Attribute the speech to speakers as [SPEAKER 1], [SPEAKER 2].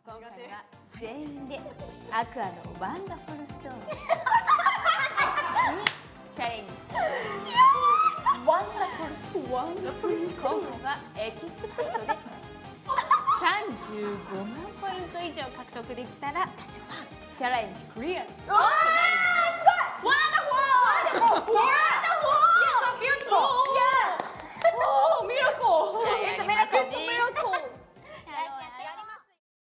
[SPEAKER 1] 今回は全員でアクアのワンダフルストーンにチャレンジしてワンダフルストーン。今回はエキスパートで35万ポイント以上獲得できたらチャレンジクリア。すごい！ワンダフル！